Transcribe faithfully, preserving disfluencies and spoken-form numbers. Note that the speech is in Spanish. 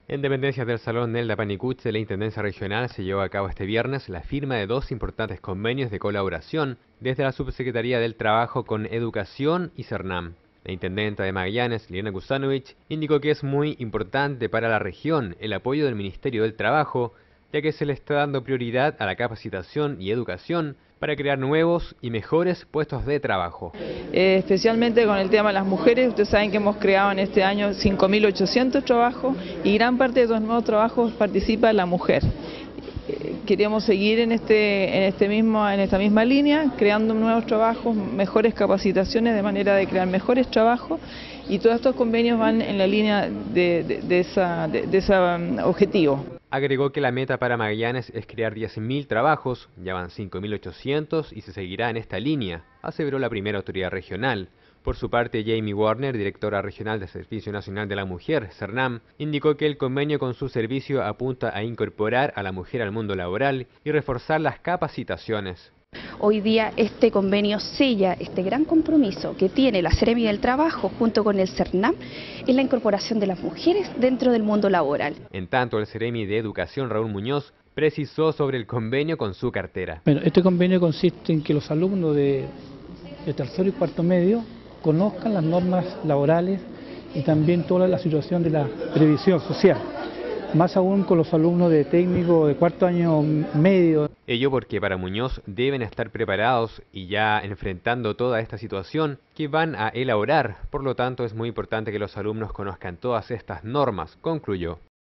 En dependencias del Salón Nelda Panicuch de la Intendencia Regional se llevó a cabo este viernes la firma de dos importantes convenios de colaboración desde la Subsecretaría del Trabajo con Educación y Cernam. La intendenta de Magallanes, Liliana Kusanovich, indicó que es muy importante para la región el apoyo del Ministerio del Trabajo, ya que se le está dando prioridad a la capacitación y educación para crear nuevos y mejores puestos de trabajo. Eh, especialmente con el tema de las mujeres, ustedes saben que hemos creado en este año cinco mil ochocientos trabajos y gran parte de los nuevos trabajos participa la mujer. Eh, queremos seguir en, este, en, este mismo, en esta misma línea, creando nuevos trabajos, mejores capacitaciones de manera de crear mejores trabajos, y todos estos convenios van en la línea de, de, de ese de, de esa, um, objetivo. Agregó que la meta para Magallanes es crear diez mil trabajos, ya van cinco mil ochocientos y se seguirá en esta línea, aseveró la primera autoridad regional. Por su parte, Jamie Warner, directora regional del Servicio Nacional de la Mujer, Cernam, indicó que el convenio con su servicio apunta a incorporar a la mujer al mundo laboral y reforzar las capacitaciones. Hoy día este convenio sella este gran compromiso que tiene la Seremi del Trabajo junto con el Cernam en la incorporación de las mujeres dentro del mundo laboral. En tanto, el Seremi de Educación, Raúl Muñoz, precisó sobre el convenio con su cartera. Bueno, este convenio consiste en que los alumnos de, de tercero y cuarto medio conozcan las normas laborales y también toda la situación de la previsión social, más aún con los alumnos de técnico de cuarto año medio. Ello porque para Muñoz deben estar preparados y ya enfrentando toda esta situación que van a elaborar. Por lo tanto, es muy importante que los alumnos conozcan todas estas normas, concluyó.